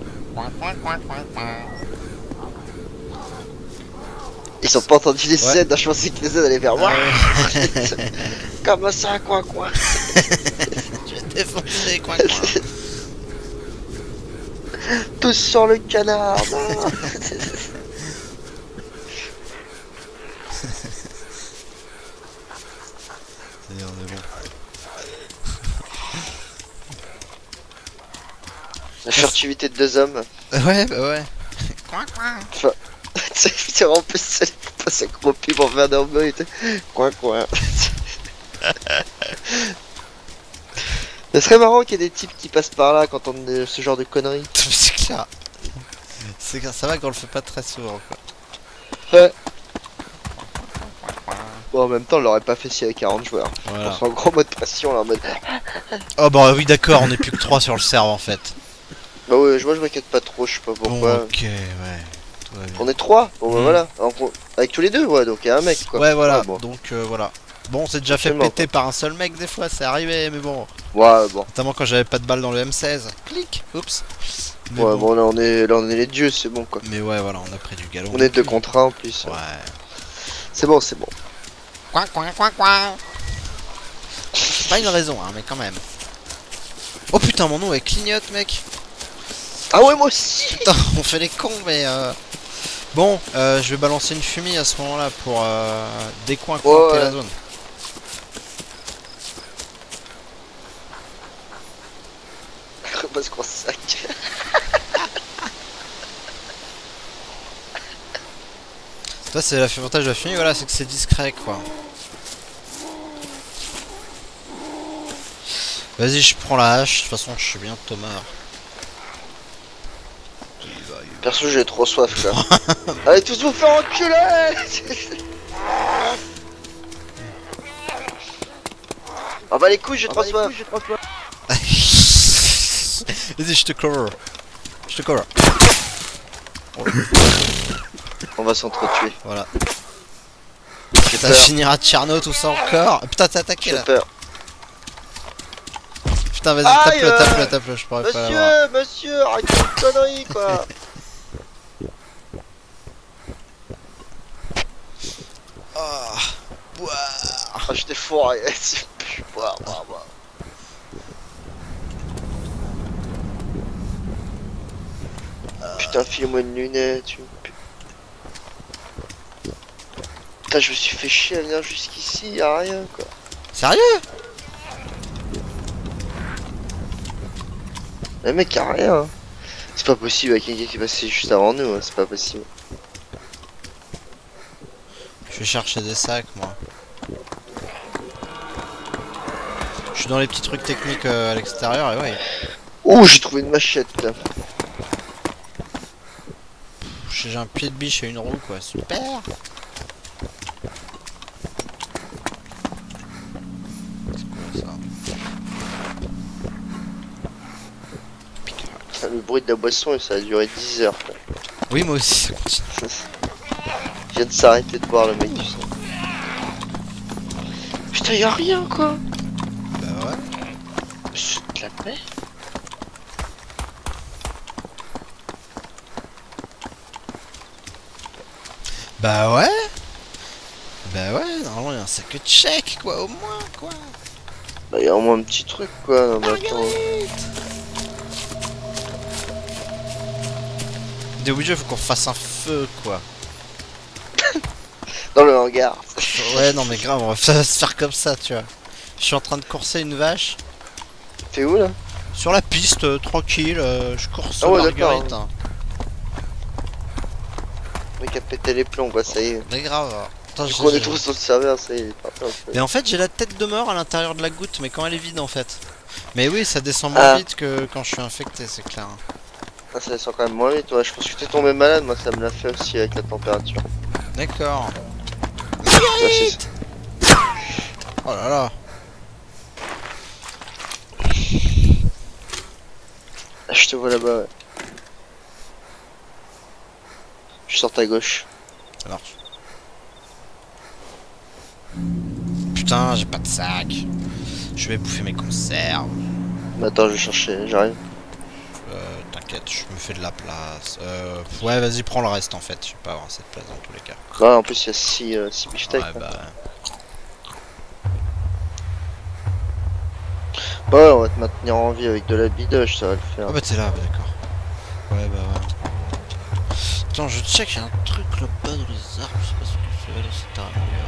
[SPEAKER 2] Ils ont pas entendu les Z, je pensais que les Z allaient faire moi. Comme ça, coin coin.
[SPEAKER 1] Je vais te défoncer, coin coin.
[SPEAKER 2] Tous sur le canard. Non.
[SPEAKER 1] On est bon.
[SPEAKER 2] La furtivité de deux hommes.
[SPEAKER 1] Ouais, bah ouais. Coin coin.
[SPEAKER 2] Enfin, c'est en plus c'est pas s'accroupir pour faire des bruit. Coin coin. Ce serait marrant qu'il y ait des types qui passent par là quand on est ce genre de conneries.
[SPEAKER 1] C'est clair. C'est clair, ça va qu'on le fait pas très souvent, quoi.
[SPEAKER 2] Ouais. Bon, en même temps, on l'aurait pas fait si avec 40 joueurs.
[SPEAKER 1] Voilà.
[SPEAKER 2] On se met en gros mode passion là en mode.
[SPEAKER 1] Oh bah oui, d'accord, on est plus que 3 sur le serve en fait.
[SPEAKER 2] Bah ouais, je m'inquiète pas trop, je sais pas pourquoi.
[SPEAKER 1] Bon, ok, ouais. Tout va bien.
[SPEAKER 2] On est 3, bon bah voilà. Avec tous les deux, ouais, donc il y a un mec quoi.
[SPEAKER 1] Ouais, voilà,
[SPEAKER 2] Ouais, bon.
[SPEAKER 1] donc voilà. Bon, on s'est déjà fait
[SPEAKER 2] Absolument,
[SPEAKER 1] péter par un seul mec des fois, c'est arrivé, mais bon.
[SPEAKER 2] Ouais, bon.
[SPEAKER 1] Notamment quand j'avais pas de balle dans le M16. Clic, oups. Mais
[SPEAKER 2] Ouais, bon, là on est les dieux, c'est bon quoi.
[SPEAKER 1] Mais ouais, voilà, on a pris du galon.
[SPEAKER 2] On est 2 contre 1 en plus.
[SPEAKER 1] Ouais.
[SPEAKER 2] C'est bon, c'est bon.
[SPEAKER 1] Coin, coin, coin, coin. C'est pas une raison, hein, mais quand même. Oh putain, mon nom elle clignote, mec.
[SPEAKER 2] Ah ouais, moi aussi.
[SPEAKER 1] Putain, on fait les cons, mais bon, je vais balancer une fumée à ce moment-là pour décoincanter
[SPEAKER 2] Ouais.
[SPEAKER 1] la zone.
[SPEAKER 2] Parce qu'on sac.
[SPEAKER 1] Ça, c'est l'avantage de la fumée, voilà, c'est que c'est discret, quoi. Vas-y, je prends la hache, de toute façon, je suis bientôt mort.
[SPEAKER 2] Perso, j'ai trop soif là. Allez, tous vous faire enculer. Ah bah les couilles, j'ai trop soif.
[SPEAKER 1] Vas-y, je te cover. Je te cover.
[SPEAKER 2] On va s'entretuer.
[SPEAKER 1] Voilà.
[SPEAKER 2] J'ai
[SPEAKER 1] Ça
[SPEAKER 2] peur.
[SPEAKER 1] finira Tcherno tout ça encore. Ah, putain, t'es attaqué
[SPEAKER 2] J'ai
[SPEAKER 1] là.
[SPEAKER 2] peur.
[SPEAKER 1] Putain, vas-y,
[SPEAKER 2] Aïe,
[SPEAKER 1] tape-le, je pourrais pas l'avoir.
[SPEAKER 2] Monsieur, arrête de conneries quoi.
[SPEAKER 1] Oh, boire.
[SPEAKER 2] Ah, je t'ai foiré. Boire. Putain, file-moi une lunette. Putain, je me suis fait chier à venir jusqu'ici, y'a rien quoi.
[SPEAKER 1] Sérieux?
[SPEAKER 2] Le mec, y'a rien. C'est pas possible avec quelqu'un qui est passé juste avant nous, hein. C'est pas possible.
[SPEAKER 1] Je vais chercher des sacs, moi. Je suis dans les petits trucs techniques à l'extérieur et ouais.
[SPEAKER 2] Oh, j'ai trouvé une machette là.
[SPEAKER 1] J'ai un pied de biche et une roue, quoi. Super. C'est quoi ça?
[SPEAKER 2] Putain, le bruit de la boisson, ça a duré 10 heures quoi.
[SPEAKER 1] Oui, moi aussi, ça continue.
[SPEAKER 2] Je viens de s'arrêter de voir le mec du son. Putain, y'a rien quoi.
[SPEAKER 1] Bah ouais.
[SPEAKER 2] C'est de la paix.
[SPEAKER 1] Bah ouais. Bah ouais, normalement il y a un sac de chèque quoi, au moins quoi.
[SPEAKER 2] Bah y'a au moins un petit truc quoi, non mais attends.
[SPEAKER 1] Des Ouija, faut qu'on fasse un feu quoi.
[SPEAKER 2] Dans le hangar.
[SPEAKER 1] Ouais, non mais grave, on va se faire comme ça, tu vois. Je suis en train de courser une vache.
[SPEAKER 2] T'es où là?
[SPEAKER 1] Sur la piste, tranquille, je course
[SPEAKER 2] Ah ouais,
[SPEAKER 1] Marguerite.
[SPEAKER 2] d'accord. Le mec a pété les plombs quoi, ça y est.
[SPEAKER 1] Mais grave. Attends,
[SPEAKER 2] Du coup on est tous sur le serveur, ça y est.
[SPEAKER 1] Mais en fait j'ai la tête de mort à l'intérieur de la goutte, mais quand elle est vide en fait. Mais oui, ça descend moins vite que quand je suis infecté, c'est clair.
[SPEAKER 2] Ah, ça descend quand même moins vite, ouais. Je pense que t'es tombé malade, moi ça me l'a fait aussi avec la température.
[SPEAKER 1] D'accord.
[SPEAKER 2] Merci.
[SPEAKER 1] Oh là là.
[SPEAKER 2] Ah, je te vois là-bas, ouais. Je sors ta gauche.
[SPEAKER 1] Ça marche. Putain, j'ai pas de sac. Je vais bouffer mes conserves.
[SPEAKER 2] Mais attends, je vais chercher, j'arrive.
[SPEAKER 1] T'inquiète, je me fais de la place. Ouais, vas-y, prends le reste en fait. Je vais pas avoir cette place dans tous les cas.
[SPEAKER 2] Ouais, en plus il y a 6 beefsteaks.
[SPEAKER 1] Ouais, bah.
[SPEAKER 2] Bah ouais, on va te maintenir en vie avec de la bidoche, ça va le faire.
[SPEAKER 1] Ah bah t'es là, bah, d'accord. Ouais, bah ouais. Attends, je check, il y a un truc là-bas dans les arbres. Je sais pas ce que c'est dans cette armure.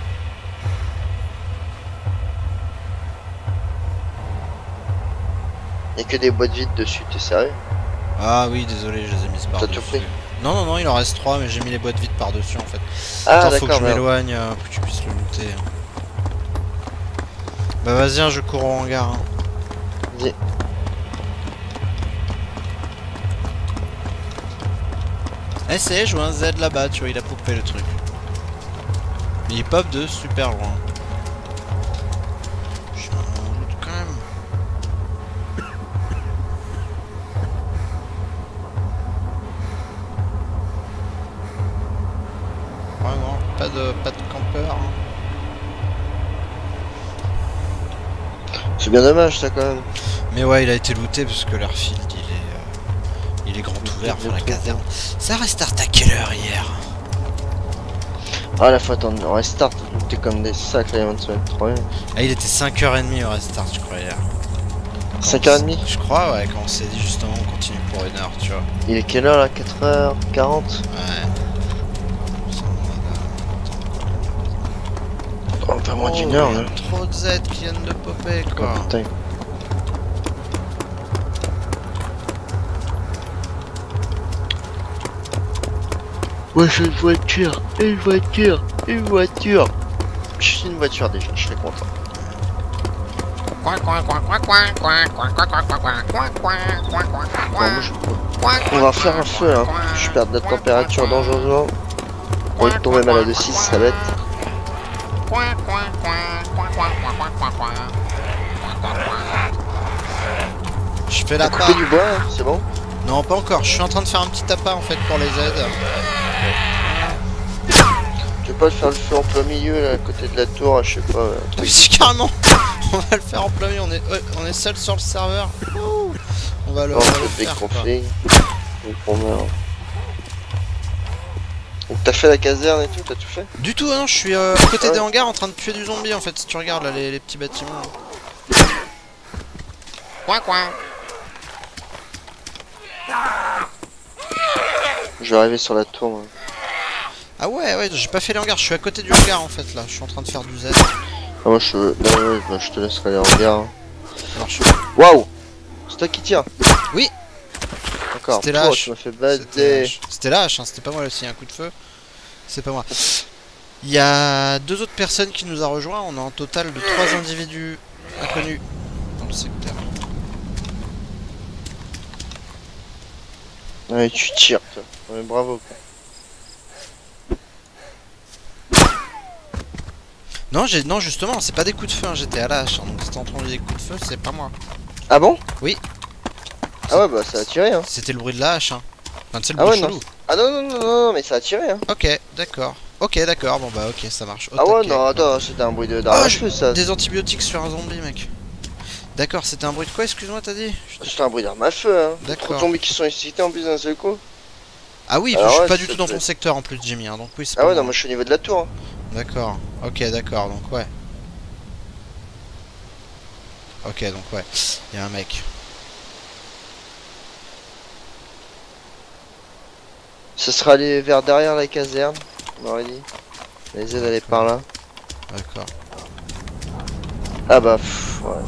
[SPEAKER 2] Y'a que des boîtes vides dessus, t'es sérieux?
[SPEAKER 1] Ah oui, désolé, je les ai mises par
[SPEAKER 2] T'as
[SPEAKER 1] dessus.
[SPEAKER 2] tout pris?
[SPEAKER 1] Non, non, non, il en reste 3, mais j'ai mis les boîtes vides par-dessus en fait.
[SPEAKER 2] Ah,
[SPEAKER 1] attends, faut que je
[SPEAKER 2] d'accord,
[SPEAKER 1] m'éloigne pour que tu puisses le looter. Bah vas-y, hein, je cours au hangar. Hein.
[SPEAKER 2] Vas-y.
[SPEAKER 1] Eh, c'est, je vois un Z là-bas, tu vois, il a popé le truc. Mais il pop de super loin. Je suis en route quand même. Ouais, non, pas de campeur. Hein.
[SPEAKER 2] C'est bien dommage ça quand même.
[SPEAKER 1] Mais ouais, il a été looté parce que l'airfield il est grand ouvert, enfin la caserne. Ça restart à quelle heure hier?
[SPEAKER 2] Ah la fois on restart, t'es comme des sacs là, il y a 20 secondes, trop bien.
[SPEAKER 1] Ah, il était 5h30 au restart, je crois hier.
[SPEAKER 2] 5h30?
[SPEAKER 1] Je crois, ouais, quand on s'est dit justement on continue pour 1 heure, tu vois.
[SPEAKER 2] Il est quelle heure là? 4h40?
[SPEAKER 1] Ouais.
[SPEAKER 2] Oh, pas moins d'une heure
[SPEAKER 1] il y a
[SPEAKER 2] là.
[SPEAKER 1] trop de Z qui viennent de popper quoi.
[SPEAKER 2] Oh, putain. Ouais, j'ai une voiture, une voiture, une voiture. Je suis une voiture déjà, je serais content. On va faire un feu hein. Je perds de la température dangereusement. On va tomber malade de 6, ça va être.
[SPEAKER 1] Je fais la
[SPEAKER 2] T'as
[SPEAKER 1] part.
[SPEAKER 2] coupé du bois, hein, c'est bon?
[SPEAKER 1] Non, pas encore. Je suis en train de faire un petit appât en fait pour les aides.
[SPEAKER 2] Tu veux pas le faire le feu en plein milieu là, à côté de la tour, je sais pas.
[SPEAKER 1] Oui, si, carrément. On va le faire en plein milieu. On est seul sur le serveur. Ouh. On va le,
[SPEAKER 2] Non,
[SPEAKER 1] on va
[SPEAKER 2] c'est
[SPEAKER 1] le
[SPEAKER 2] le big
[SPEAKER 1] faire. Quoi.
[SPEAKER 2] conflit. On meurt. Donc t'as fait la caserne et tout, t'as tout fait?
[SPEAKER 1] Du tout, non. Je suis à côté des hangars en train de tuer du zombie en fait. Si tu regardes là les petits bâtiments.
[SPEAKER 2] Je vais arriver sur la tour. Moi.
[SPEAKER 1] Ah ouais, j'ai pas fait les hangars. Je suis à côté du hangar en fait là. Je suis en train de faire du Z.
[SPEAKER 2] Ah, moi je. Ouais, bah, je te laisserai aller en gare.
[SPEAKER 1] Alors je
[SPEAKER 2] Waouh! C'est toi qui tire?
[SPEAKER 1] Oui!
[SPEAKER 2] D'accord,
[SPEAKER 1] C'était la hache.
[SPEAKER 2] tu m'as fait bader.
[SPEAKER 1] C'était la hache, hein, c'était pas moi aussi, un coup de feu. C'est pas moi. Il y a 2 autres personnes qui nous a rejoint. On a un total de 3 individus inconnus dans le secteur.
[SPEAKER 2] Ouais, tu tires, toi. Ouais, bravo. Quoi.
[SPEAKER 1] Non, justement, c'est pas des coups de feu, hein, j'étais à la hache. Hein, donc si t'as entendu des coups de feu, c'est pas moi.
[SPEAKER 2] Ah bon?
[SPEAKER 1] Oui.
[SPEAKER 2] Ah ouais, bah ça a tiré, hein.
[SPEAKER 1] C'était le bruit de la hache. Hein. Enfin, c'est le
[SPEAKER 2] Ah
[SPEAKER 1] bruit
[SPEAKER 2] ouais,
[SPEAKER 1] chelou.
[SPEAKER 2] non. Ah non, mais ça a tiré, hein.
[SPEAKER 1] Ok, d'accord. Ok, d'accord, bon bah ok, ça marche. Au
[SPEAKER 2] Ah ouais,
[SPEAKER 1] taquet.
[SPEAKER 2] non, attends, c'était un bruit d'arme à feu, ça.
[SPEAKER 1] Des antibiotiques sur un zombie, mec. D'accord, c'était un bruit de quoi, excuse-moi, t'as dit?
[SPEAKER 2] C'était un bruit d'arme à feu, hein.
[SPEAKER 1] D'accord.
[SPEAKER 2] Trop de zombies qui sont excités en plus d'un seul coup.
[SPEAKER 1] Ah oui,
[SPEAKER 2] Alors
[SPEAKER 1] je suis
[SPEAKER 2] ouais,
[SPEAKER 1] pas du
[SPEAKER 2] ça
[SPEAKER 1] tout dans
[SPEAKER 2] peut
[SPEAKER 1] ton
[SPEAKER 2] être-
[SPEAKER 1] secteur en plus, Jimmy, hein, donc oui, c'est
[SPEAKER 2] Ah
[SPEAKER 1] pas
[SPEAKER 2] ouais, non,
[SPEAKER 1] moi.
[SPEAKER 2] moi je suis au niveau de la tour. Hein.
[SPEAKER 1] D'accord. Ok, d'accord, donc ouais. Ok, donc ouais. Il y a un mec.
[SPEAKER 2] Ce sera aller vers derrière la caserne, on m'aurait dit. Les aides d'aller par là.
[SPEAKER 1] D'accord.
[SPEAKER 2] Ah bah, pff, ouais.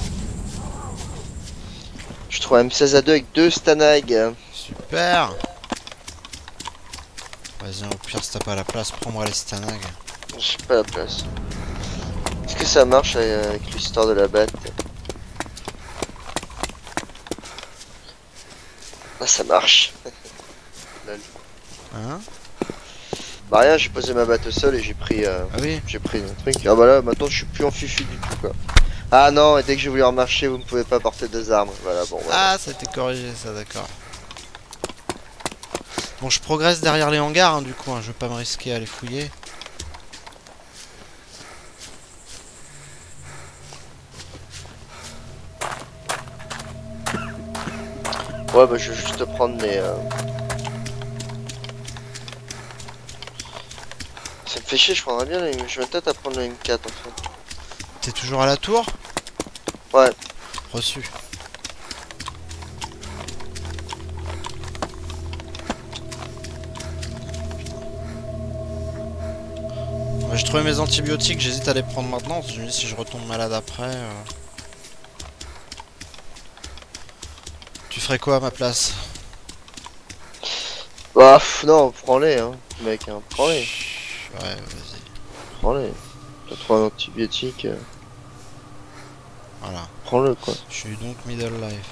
[SPEAKER 2] Je trouve un M16 à 2 avec 2 Stanag.
[SPEAKER 1] Super. Vas-y, au pire, si t'as pas la place, prends-moi les Stanag.
[SPEAKER 2] J'ai pas la place. Est-ce que ça marche avec l'histoire de la batte? Ah, ça marche. Lol.
[SPEAKER 1] Hein?
[SPEAKER 2] Bah rien, j'ai posé ma batte au sol et
[SPEAKER 1] Ah oui?
[SPEAKER 2] j'ai pris un truc. Ah bah là, maintenant je suis plus en fufu du tout quoi. Ah non, et dès que je voulais en marcher, vous ne pouvez pas porter deux armes. Voilà, bon, voilà.
[SPEAKER 1] Ah, ça a été corrigé, ça, d'accord. Bon, je progresse derrière les hangars, hein, du coup, hein, je vais pas me risquer à les fouiller.
[SPEAKER 2] Ouais, bah je vais juste prendre les... Ça me fait chier, je prendrais bien les... Je vais peut-être à prendre le M4 en fait.
[SPEAKER 1] T'es toujours à la tour?
[SPEAKER 2] Ouais.
[SPEAKER 1] Reçu. J'ai trouvé mes antibiotiques, j'hésite à les prendre maintenant, parce que je me dis si je retombe malade après... Tu ferais quoi à ma place?
[SPEAKER 2] Bah non, prends-les hein, mec, hein. Prends-les.
[SPEAKER 1] Ouais, vas-y.
[SPEAKER 2] Prends-les. T'as trouvé un antibiotique.
[SPEAKER 1] Voilà.
[SPEAKER 2] Prends-le quoi.
[SPEAKER 1] Je suis donc middle life.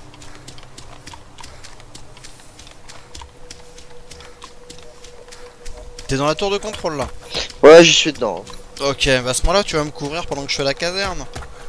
[SPEAKER 1] T'es dans la tour de contrôle là?
[SPEAKER 2] Ouais, j'y suis dedans.
[SPEAKER 1] Ok, bah à ce moment-là, tu vas me couvrir pendant que je fais la caserne.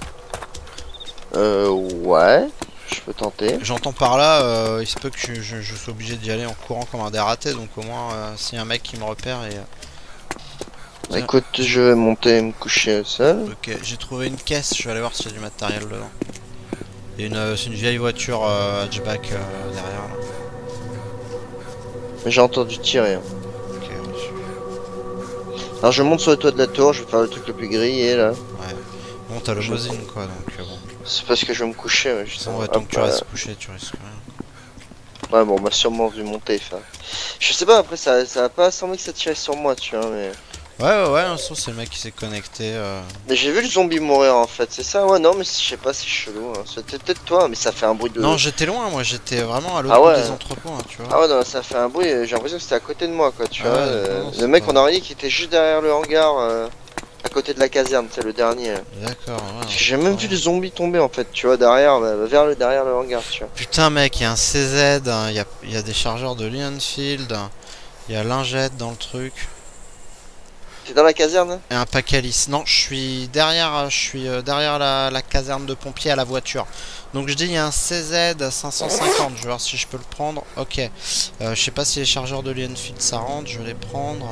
[SPEAKER 2] Ouais. Je peux tenter.
[SPEAKER 1] J'entends par là, il se peut que je sois obligé d'y aller en courant comme un dératé, donc au moins, s'il y a un mec qui me repère et...
[SPEAKER 2] Bah, écoute, je vais monter et me coucher au sol.
[SPEAKER 1] Ok, j'ai trouvé une caisse, je vais aller voir s'il y a du matériel dedans. Et c'est une vieille voiture hatchback derrière là.
[SPEAKER 2] Mais j'ai entendu tirer. Hein.
[SPEAKER 1] Ok, reçu.
[SPEAKER 2] Alors je monte sur le toit de la tour, je vais faire le truc le plus grillé là.
[SPEAKER 1] Ouais. Bon, t'as le Mosin quoi, donc bon.
[SPEAKER 2] C'est parce que je vais me coucher. Ouais,
[SPEAKER 1] Sinon, ouais, tant que tu restes couché, tu risques rien.
[SPEAKER 2] Ouais, bon, on m'a sûrement vu monter. Enfin. Je sais pas, après ça va pas sembler que ça tirait sur moi, tu vois, mais.
[SPEAKER 1] Ouais, c'est le mec qui s'est connecté.
[SPEAKER 2] Mais j'ai vu le zombie mourir en fait, c'est ça? Ouais, non, mais je sais pas, c'est chelou. Hein. C'était peut-être toi, mais ça fait un bruit de.
[SPEAKER 1] Non, j'étais loin, moi, j'étais vraiment à l'autre bout des entrepôts, hein, tu vois.
[SPEAKER 2] Ah ouais, non, ça fait un bruit, j'ai l'impression que c'était à côté de moi, quoi, tu vois.
[SPEAKER 1] Non,
[SPEAKER 2] le mec,
[SPEAKER 1] pas...
[SPEAKER 2] on aurait dit qu'il était juste derrière le hangar, à côté de la caserne, c'est le dernier.
[SPEAKER 1] D'accord, ouais.
[SPEAKER 2] J'ai même vu le zombie tomber en fait, tu vois, derrière, derrière le hangar, tu vois.
[SPEAKER 1] Putain, mec, il y a un CZ, il y a des chargeurs de Leonfield, il y a lingette dans le truc.
[SPEAKER 2] T'es dans la caserne?
[SPEAKER 1] Et un Pacalis. Non, je suis derrière la caserne de pompiers à la voiture. Donc je dis il y a un CZ 550, je vais voir si je peux le prendre. Ok. Je sais pas si les chargeurs de Leonfield ça rentre, je vais les prendre.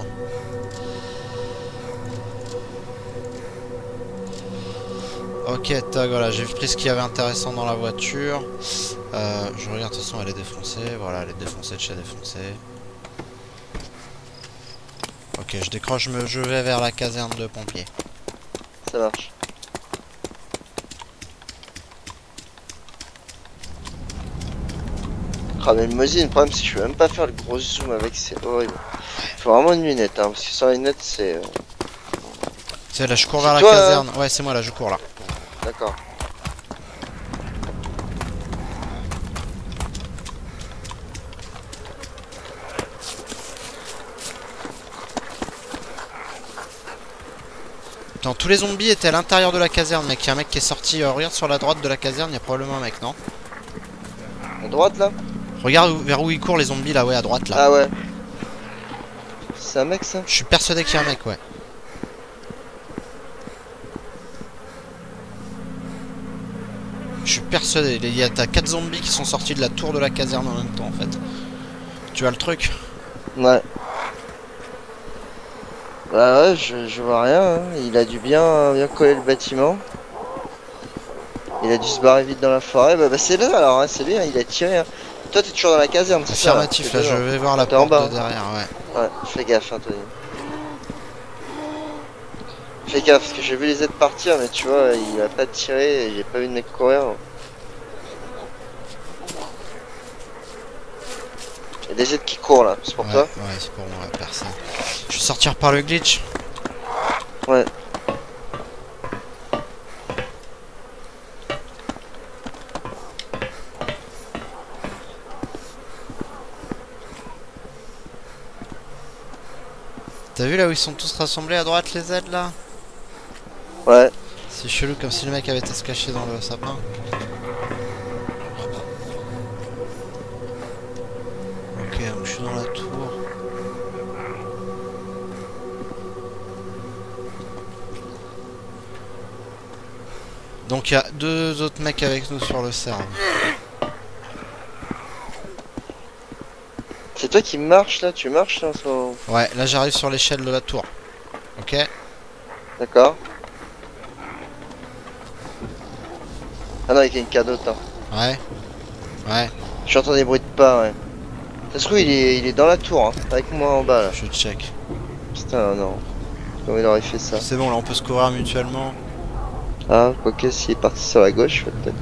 [SPEAKER 1] Ok, tag, voilà, j'ai pris ce qu'il y avait intéressant dans la voiture. Je regarde, de toute façon elle est défoncée. Voilà, elle est défoncée de chez défoncée. Ok, je décroche, je vais vers la caserne de pompiers.
[SPEAKER 2] Ça marche. Ah mais le Mosin, le problème c'est que je peux même pas faire le gros zoom avec, c'est horrible. Faut vraiment une lunette, hein, parce que sans lunette c'est...
[SPEAKER 1] C'est là, je cours vers la caserne. Ouais, c'est moi là, je cours là.
[SPEAKER 2] D'accord.
[SPEAKER 1] Attends, tous les zombies étaient à l'intérieur de la caserne, mec. Il y a un mec qui est sorti. Regarde sur la droite de la caserne, il y a probablement un mec, non?
[SPEAKER 2] À droite là?
[SPEAKER 1] Regarde vers où ils courent les zombies là, ouais, à droite là.
[SPEAKER 2] Ah ouais. C'est un mec ça?
[SPEAKER 1] Je suis persuadé qu'il y a un mec, ouais. Je suis persuadé. T'as 4 zombies qui sont sortis de la tour de la caserne en même temps, en fait. Tu as le truc?
[SPEAKER 2] Ouais. Bah ouais, je vois rien. Hein. Il a dû bien coller le bâtiment. Il a dû se barrer vite dans la forêt. Bah c'est là alors, hein, c'est bien, il a tiré. Hein. Toi t'es toujours dans la caserne, c'est ça?
[SPEAKER 1] Affirmatif, là, je vais voir la porte de derrière, ouais.
[SPEAKER 2] Ouais, fais gaffe, Anthony. Fais gaffe, parce que j'ai vu les aides partir, mais tu vois, il a pas tiré et j'ai pas vu de mec courir. Il y a des aides qui courent là, c'est pour toi?
[SPEAKER 1] Ouais, c'est pour moi, personne. Je vais sortir par le glitch.
[SPEAKER 2] Ouais.
[SPEAKER 1] T'as vu là où ils sont tous rassemblés à droite les aides là?
[SPEAKER 2] Ouais.
[SPEAKER 1] C'est chelou comme si le mec avait été se cacher dans le sapin. Ok, donc je suis dans la tour. Donc il y a deux autres mecs avec nous sur le cerf.
[SPEAKER 2] C'est toi qui marches là, tu marches là en ce moment.
[SPEAKER 1] Ouais, là j'arrive sur l'échelle de la tour. Ok.
[SPEAKER 2] D'accord. Ah non, il y a une cadeau, hein.
[SPEAKER 1] Ouais. Ouais,
[SPEAKER 2] J'entends des bruits de pas, ouais. Ça se trouve, il est dans la tour, hein, avec moi en bas là.
[SPEAKER 1] je check.
[SPEAKER 2] Putain, non. Comment il aurait fait ça?
[SPEAKER 1] C'est bon, là on peut se courir mutuellement.
[SPEAKER 2] Ah, quoique s'il est parti sur la gauche, peut-être.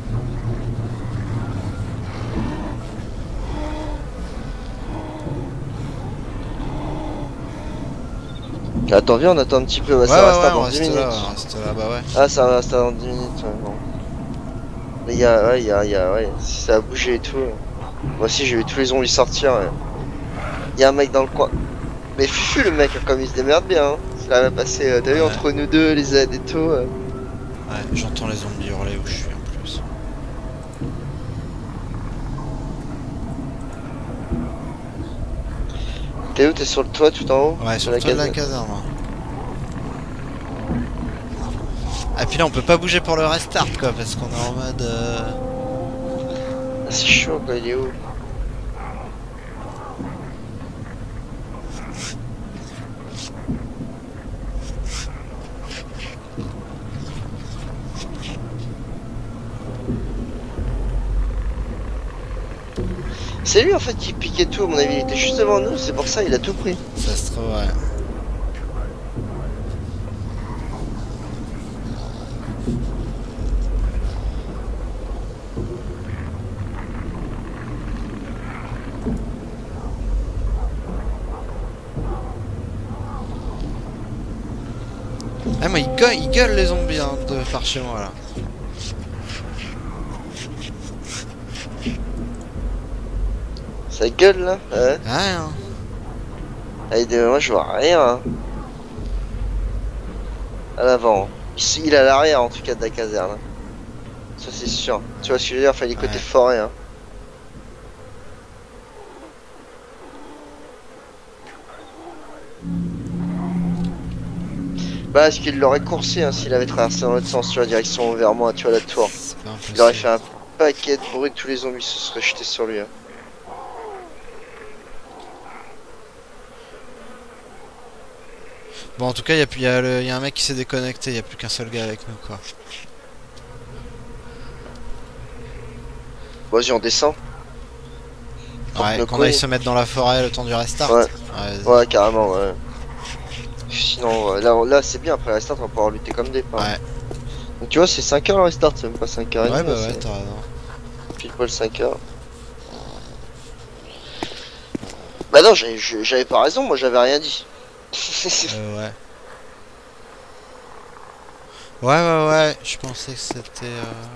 [SPEAKER 2] Attends, viens, on attend un petit peu,
[SPEAKER 1] Ouais,
[SPEAKER 2] ça va
[SPEAKER 1] ouais,
[SPEAKER 2] rester
[SPEAKER 1] on
[SPEAKER 2] dans
[SPEAKER 1] reste
[SPEAKER 2] 10 minutes.
[SPEAKER 1] là, on reste là, bah ouais.
[SPEAKER 2] Ah, ça va rester dans 10 minutes, ouais, bon. Mais ouais, si ça a bougé et tout. Moi aussi, j'ai vu tous les zombies sortir. Ouais. Il y a un mec dans le coin. Mais fufu le mec, comme il se démerde bien. Hein. Ça va passer, t'as vu, entre nous deux, les aides et tout.
[SPEAKER 1] Ouais, j'entends les zombies hurler où je suis en plus.
[SPEAKER 2] T'es où? T'es sur le toit tout en haut?
[SPEAKER 1] Ouais, sur le toit de la caserne. Ah, puis là on peut pas bouger pour le restart quoi, parce qu'on est en mode.
[SPEAKER 2] Ah, c'est chaud quoi, il est où? C'est lui en fait qui piquait tout, à mon avis, il était juste devant nous, c'est pour ça il a tout pris.
[SPEAKER 1] Ça se trouve, ouais. Ah, moi ils gueulent les zombies hein, de par chez moi là.
[SPEAKER 2] Ça gueule là? Ouais.
[SPEAKER 1] Hein.
[SPEAKER 2] Allez, moi je vois rien. Hein. À l'avant. Il est à l'arrière en tout cas de la caserne. Hein. Ça c'est sûr. Tu vois ce que je veux dire? Enfin, il est côté forêt. Hein. Bah, est-ce qu'il l'aurait coursé hein, s'il avait traversé dans l'autre sens, tu vois, direction vers moi, tu vois, la tour. Il aurait fait un paquet de bruit, tous les zombies se seraient jetés sur lui. Hein.
[SPEAKER 1] Bon, en tout cas, il y a un mec qui s'est déconnecté, il n'y a plus qu'un seul gars avec nous, quoi.
[SPEAKER 2] Vas-y, on descend.
[SPEAKER 1] Ouais, qu'on aille se mettre dans la forêt le temps du restart.
[SPEAKER 2] Ouais, ouais carrément, ouais. Sinon, là c'est bien, après le restart, on va pouvoir lutter comme des pains.
[SPEAKER 1] Ouais.
[SPEAKER 2] Donc tu vois, c'est 5 heures le restart, c'est même pas 5 heures.
[SPEAKER 1] Ouais, bah ouais, t'as raison.
[SPEAKER 2] Pile poil 5 heures. Bah non, j'avais pas raison, moi j'avais rien dit.
[SPEAKER 1] Ouais. Ouais, je pensais que c'était...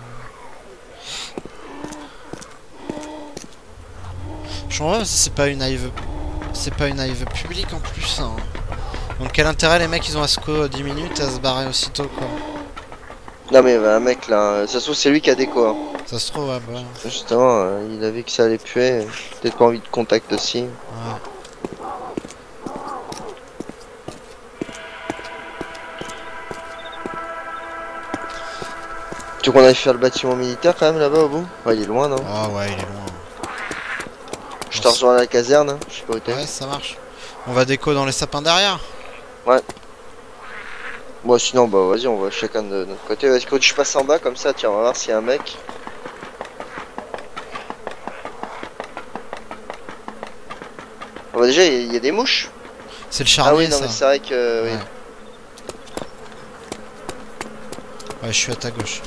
[SPEAKER 1] Je comprends pas, c'est pas une hive... C'est pas une hive publique en plus, hein. Donc quel intérêt les mecs ils ont à se co 10 minutes à se barrer aussitôt, quoi.
[SPEAKER 2] Non mais un mec là, ça se trouve c'est lui qui a déco. Hein.
[SPEAKER 1] Ça se trouve, ouais, bah...
[SPEAKER 2] Justement, il a vu que ça allait puer, peut-être pas envie de contact aussi.
[SPEAKER 1] Ouais.
[SPEAKER 2] Tu veux qu'on aille faire le bâtiment militaire quand même là-bas au bout? Ouais, il est loin, non?
[SPEAKER 1] Ah ouais, il est loin.
[SPEAKER 2] Je te rejoins à la caserne, hein. Je sais pas où t'es.
[SPEAKER 1] Ouais, ça marche. On va déco dans les sapins derrière.
[SPEAKER 2] Ouais. Bon, sinon, bah vas-y, on va chacun de notre côté. Est-ce que je passe en bas comme ça? Tiens, on va voir s'il y a un mec. Bon, bah, déjà, il y a des mouches.
[SPEAKER 1] C'est le charnier,
[SPEAKER 2] ah oui, non,
[SPEAKER 1] ça.
[SPEAKER 2] mais c'est vrai que.
[SPEAKER 1] Ouais.
[SPEAKER 2] Oui.
[SPEAKER 1] Ouais, je suis à ta gauche.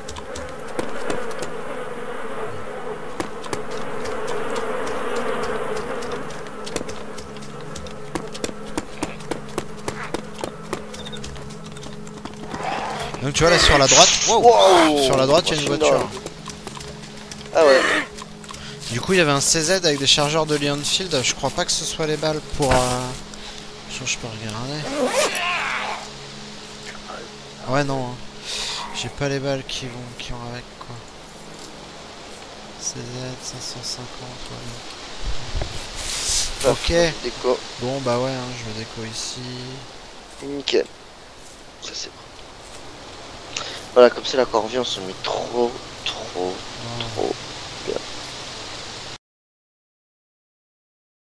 [SPEAKER 1] Donc tu vois là sur la droite, wow, sur la droite il y a une voiture.
[SPEAKER 2] Ah ouais.
[SPEAKER 1] Du coup il y avait un CZ avec des chargeurs de Leonfield. Je crois pas que ce soit les balles pour... Je peux regarder. Ouais non. Hein. J'ai pas les balles qui vont avec quoi. CZ 550. Ouais. Ok.
[SPEAKER 2] Déco.
[SPEAKER 1] Bon bah ouais, hein, je vais déco ici.
[SPEAKER 2] Nickel. Ça c'est bon. Voilà, comme c'est la corvée, on se met trop